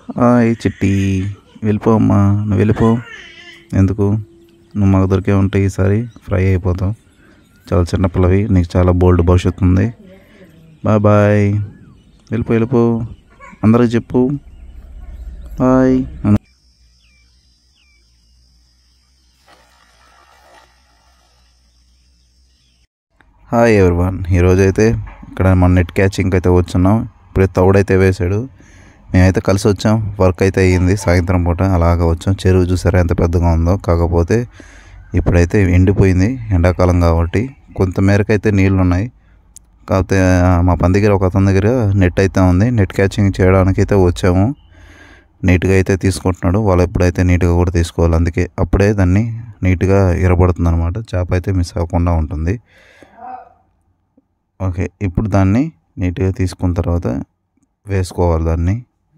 ఈ చిట్టి వెళ్ళిపో అమ్మా, నువ్వు వెళ్ళిపో. ఎందుకు? నువ్వు మాకు దొరికే ఉంటాయి, ఈసారి ఫ్రై అయిపోతావు. చాలా చిన్నపిల్లవి, నీకు చాలా బోల్డ్ భవిష్యత్తు ఉంది. బాయ్ బాయ్, వెళ్ళిపో. అందరికి చెప్పు బాయ్. హాయ్ ఎవ్రీవన్, ఈరోజైతే ఇక్కడ మన నెట్ క్యాచింగ్కి అయితే వచ్చున్నాం. ఇప్పుడే తౌడైతే వేసాడు, మేమైతే కలిసి వచ్చాం. వర్క్ అయితే అయ్యింది, సాయంత్రం పూట అలాగా వచ్చాం. చెరువు చూసారా ఎంత పెద్దగా ఉందో. కాకపోతే ఇప్పుడైతే ఎండిపోయింది, ఎండాకాలం కాబట్టి. కొంత మేరకు అయితే నీళ్ళు ఉన్నాయి. కాకపోతే మా పని దగ్గర ఒక అతని దగ్గర నెట్ అయితే ఉంది. నెట్ క్యాచింగ్ చేయడానికి అయితే వచ్చాము. నీట్గా అయితే తీసుకుంటున్నాడు. వాళ్ళు ఎప్పుడైతే నీట్గా కూడా తీసుకోవాలి, అందుకే అప్పుడే దాన్ని నీట్గా ఎరబడుతుంది అనమాట. చేప అయితే మిస్ అవ్వకుండా ఉంటుంది. ఓకే, ఇప్పుడు దాన్ని నీట్గా తీసుకున్న తర్వాత వేసుకోవాలి. దాన్ని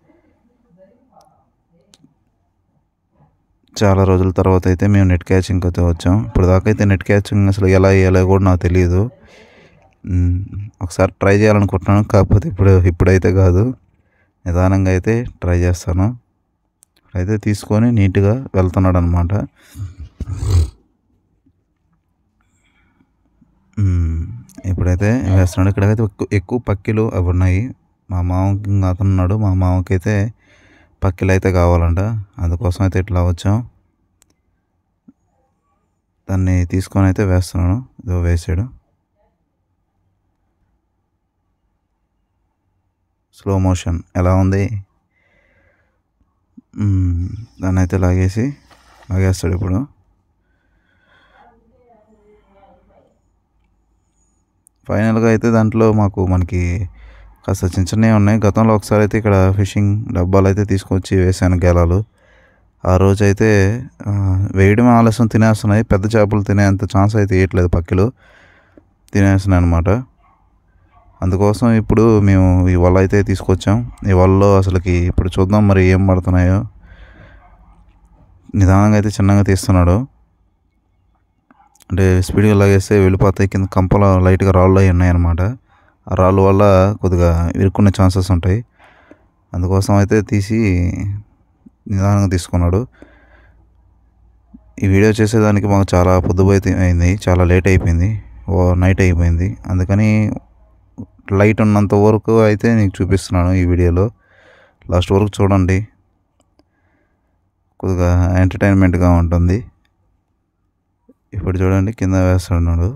చాలా రోజుల తర్వాత అయితే మేము నెట్ క్యాచింగ్ అయితే వచ్చాం. ఇప్పుడు దాకా అయితే నెట్ క్యాచింగ్ అసలు ఎలా వేయాలో కూడా నాకు తెలియదు. ఒకసారి ట్రై చేయాలనుకుంటున్నాను, కాకపోతే ఇప్పుడైతే కాదు, నిదానంగా అయితే ట్రై చేస్తాను. అయితే తీసుకొని నీట్గా వెళ్తున్నాడు అనమాట. ఇప్పుడైతే వేస్తున్నాడు. ఇక్కడైతే ఎక్కువ పక్కిలు అవి ఉన్నాయి. మా మామకి అతను ఉన్నాడు, మా మామకి అయితే పక్కిలు అయితే కావాలంట. అందుకోసం అయితే ఇట్లా వచ్చాం. దాన్ని తీసుకొని అయితే వేస్తున్నాను. ఇదో వేసాడు. స్లో మోషన్ ఎలా ఉంది. దాన్ని అయితే లాగేస్తాడు ఇప్పుడు. ఫైనల్గా అయితే దాంట్లో మనకి కాస్త చిన్న చిన్నవి ఉన్నాయి. గతంలో ఒకసారి అయితే ఇక్కడ ఫిషింగ్ డబ్బాలు అయితే తీసుకొచ్చి వేసాను, గేలాలు. ఆ రోజు అయితే వేయడం ఆలస్యం, తినేస్తున్నాయి. పెద్ద చేపలు తినేంత ఛాన్స్ అయితే వేయట్లేదు, పక్కిలు తినేస్తున్నాయి అనమాట. అందుకోసం ఇప్పుడు మేము ఈ వల అయితే తీసుకొచ్చాం. ఈ వలలో అసలుకి ఇప్పుడు చూద్దాం మరి ఏం పడుతున్నాయో. నిదానంగా అయితే చిన్నగా తీస్తున్నాడు. అంటే స్పీడ్గా లాగేస్తే వెళ్ళిపోతాయి. కింద కంపలో లైట్గా రాళ్ళు అవి ఉన్నాయన్నమాట. ఆ రాళ్ళు వల్ల కొద్దిగా ఇరుక్కునే ఛాన్సెస్ ఉంటాయి. అందుకోసం అయితే తీసి నిదానంగా తీసుకున్నాడు. ఈ వీడియో చేసేదానికి మాకు చాలా పొద్దుపోయి అయింది, చాలా లేట్ అయిపోయింది, నైట్ అయిపోయింది. అందుకని లైట్ ఉన్నంత వరకు అయితే నీకు చూపిస్తున్నాను ఈ వీడియోలో. లాస్ట్ వరకు చూడండి, కొద్దిగా ఎంటర్టైన్మెంట్గా ఉంటుంది. ఇప్పుడు చూడండి, కింద వేస్తున్నాడు.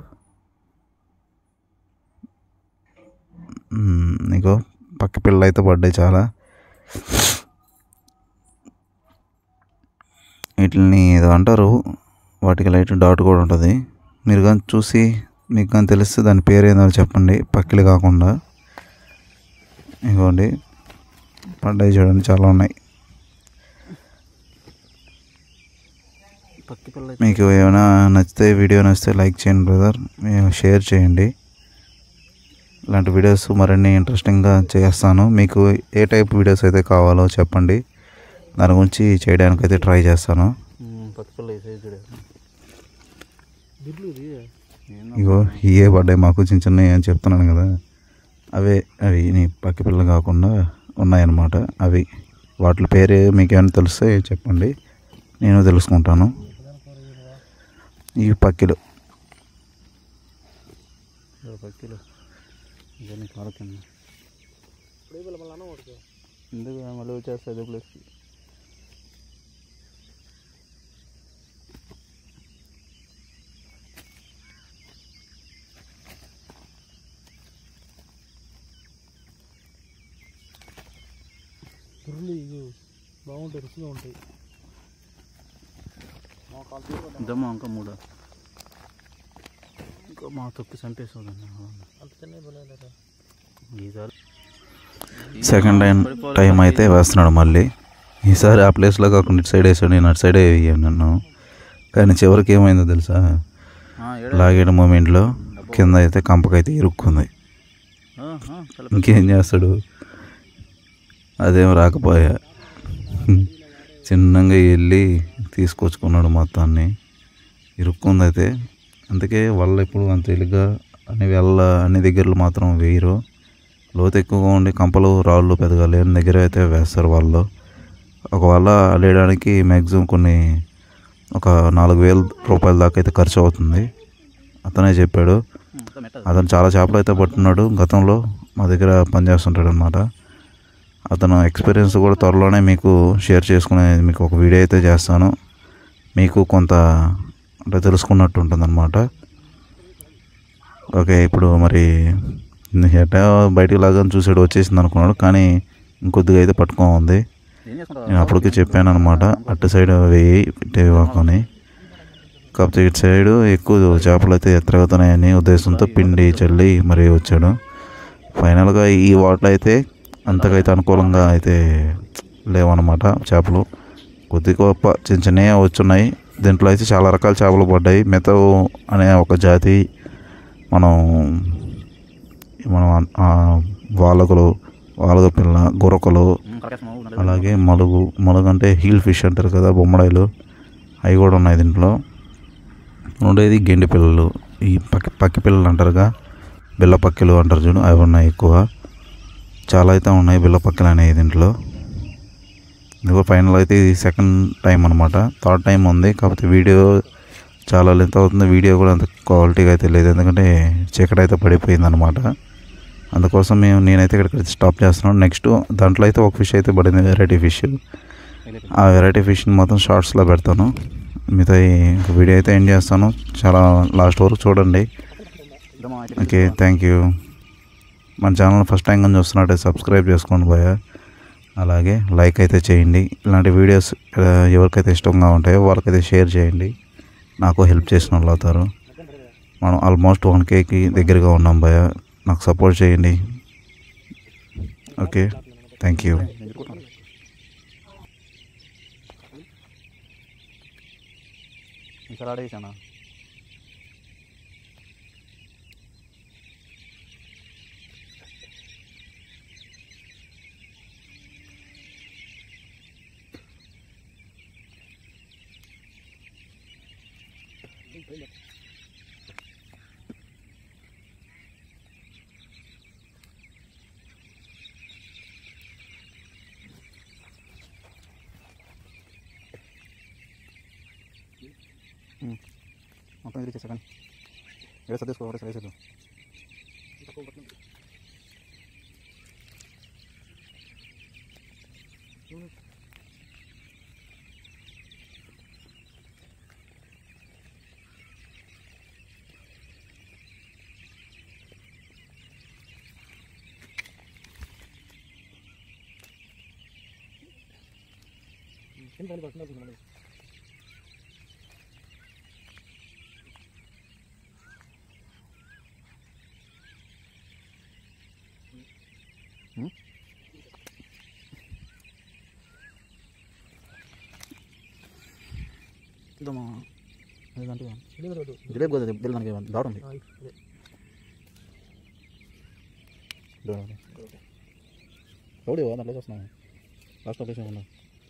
నీకు పక్క పిల్లలు అయితే పడ్డాయి చాలా. వీటిని ఏదో అంటారు, వాటికి లైట్ డాట్ కూడా ఉంటుంది. మీరు కానీ చూసి మీకు కానీ తెలిస్తే దాని పేరు ఏందో చెప్పండి, పక్కిలు కాకుండా. ఇదిగోండి పడ్డాయి చూడండి, చాలా ఉన్నాయి. మీకు ఏమైనా నచ్చితే, వీడియో నచ్చితే లైక్ చేయండి బ్రదర్, షేర్ చేయండి. ఇలాంటి వీడియోస్ మరిన్ని ఇంట్రెస్టింగ్గా చేస్తాను. మీకు ఏ టైప్ వీడియోస్ అయితే కావాలో చెప్పండి, దాని గురించి చేయడానికి అయితే ట్రై చేస్తాను. ఇగో ఇవే పడ్డాయి మాకు, చిన్న చిన్నవి అని చెప్తున్నాను కదా. అవి నీ పక్క పిల్లలు కాకుండా ఉన్నాయన్నమాట. అవి వాటి పేరు మీకు ఏమైనా తెలిస్తే చెప్పండి, నేను తెలుసుకుంటాను. ఇవి పక్కిలు. మళ్ళీ వచ్చేస్తుంది ప్లేస్. బాగుంటాయి, రుచిగా ఉంటాయి. దమ్మ ఇంకా మూడు, ఇంకా మా తొక్కి సంటేస్తుంది. సెకండ్ టైం అయితే వేస్తున్నాడు మళ్ళీ. ఈసారి ఆ ప్లేస్లో కాకుండా ఇటు సైడ్ వేసాడు, నేను అటు సైడే వేయాను నన్ను. కానీ చివరికి ఏమైందో తెలుసా, లాగేయడం మూమెంట్లో కింద అయితే కంపకైతే ఇరుక్కుంది. ఇంకేం చేస్తాడు, అదేం రాకపోయా. చిన్నగా వెళ్ళి తీసుకొచ్చుకున్నాడు మొత్తాన్ని. ఇరుక్కుంది అయితే. అందుకే వల్ల ఎప్పుడు అంత తేలిగ్గా అన్ని దగ్గరలో మాత్రం వేయరు. లోతు ఎక్కువగా ఉండి కంపలు రాళ్ళు పెద్దగా లేని దగ్గర అయితే వేస్తారు వాళ్ళు. ఒక వల లేయడానికి మ్యాక్సిమం ఒక 4,000 రూపాయల దాకా అయితే ఖర్చు అవుతుంది. అతనే చెప్పాడు. అతను చాలా చేపలు అయితే పట్టున్నాడు. గతంలో మా దగ్గర పనిచేస్తుంటాడు అనమాట. అతను ఎక్స్పీరియన్స్ కూడా త్వరలోనే మీకు షేర్ మీకు ఒక వీడియో అయితే చేస్తాను. మీకు కొంత అంటే తెలుసుకున్నట్టు ఉంటుంది అనమాట. ఓకే, ఇప్పుడు మరి ఎట్టా బయటికి లాగానే చూసాడు, వచ్చేసింది అనుకున్నాడు. కానీ ఇంకొద్దిగా అయితే పట్టుకొని ఉంది. నేను అప్పటికే చెప్పాను అనమాట, అటు సైడ్ వేయి పెట్టేవాకని. కాకపోతే ఇటు సైడు ఎక్కువ చేపలు అయితే ఎత్తగలుగుతున్నాయని ఉద్దేశంతో పిండి చల్లి మరీ వచ్చాడు. ఫైనల్గా ఈ వాటర్ అయితే అంతకైతే అనుకూలంగా అయితే లేవన్నమాట. చేపలు కొద్ది గొప్ప చిన్న చిన్నవి వచ్చున్నాయి. దీంట్లో అయితే చాలా రకాల చేపలు పడ్డాయి. మెతవు అనే ఒక జాతి, మనం వాలగ పిల్ల, గురకలు, అలాగే మలుగు అంటే హీల్ ఫిష్ అంటారు కదా, బొమ్మడాయిలు, అవి కూడా ఉన్నాయి. దీంట్లో ఉండేది గెండి పిల్లలు, ఈ పక్కి పిల్లలు అంటారుగా, బిల్ల పక్కిలు అంటారు చూడు, అవి ఉన్నాయి ఎక్కువ. చాలా అయితే ఉన్నాయి బిల్ల పక్కిలు అనేవి దీంట్లో. ఇదిగో ఫైనల్ అయితే ఇది సెకండ్ టైం అనమాట. థర్డ్ టైం ఉంది. కాకపోతే వీడియో చాలా లెంత్ అవుతుంది. వీడియో కూడా అంత క్వాలిటీగా అయితే లేదు, ఎందుకంటే చీకటి అయితే పడిపోయింది అనమాట. అందుకోసం నేనైతే ఇక్కడ స్టాప్ చేస్తున్నాను. నెక్స్ట్ దాంట్లో అయితే ఒక ఫిష్ అయితే పడింది, వెరైటీ ఫిష్. ఆ వెరైటీ ఫిష్ని మొత్తం షార్ట్స్లో పెడతాను. మీతో వీడియో అయితే ఎండ్ చేస్తాను. చాలా లాస్ట్ వరకు చూడండి. Okay, thank you. మన ఛానల్ ఫస్ట్ టైం కానీ చూస్తున్నట్టే సబ్స్క్రైబ్ చేసుకోండి భయ్యా. అలాగే లైక్ అయితే చేయండి. ఇలాంటి వీడియోస్ ఎవరికైతే ఇష్టంగా ఉంటాయో వాళ్ళకైతే షేర్ చేయండి. నాకు హెల్ప్ చేసిన వాళ్ళు అవుతారు. మనం ఆల్మోస్ట్ 1Kకి దగ్గరగా ఉన్నాం భయ్యా. నాకు సపోర్ట్ చేయండి. Okay, thank you. మొత్తం ఇది చేసాను. ఏదో సర్దేసుకో, ఒకటే సరేసేద్దాం. చూద్దామా, జిలేబీ కదా దానికి దాడు ఉంది. రౌడీ దాంట్లో వస్తున్నాను. లాస్ట్ లొకేషన్ ఉన్నా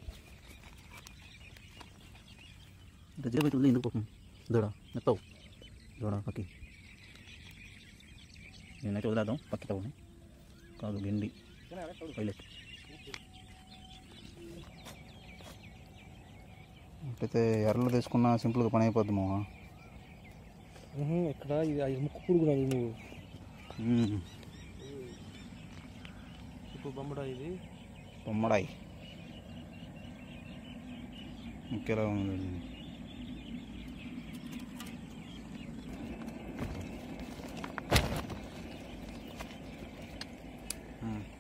జిలేబీ అయితే ఎందుకు పోతుంది దూడ మెత్తవు దూడ పక్కి. నేనైతే వదిలేద్దాం, పక్కి తవ్వు కాదు గెండి పైలెట్. అయితే ఎర్రలు తీసుకున్నా సింపుల్గా పని అయిపోద్ది మావా. ఎక్కడ ఇది ముక్కు పురుగునది నువ్వు ఇప్పుడు బొమ్మడాయి, ఇది బొమ్మడాయి ఇంకెలా ఉంది.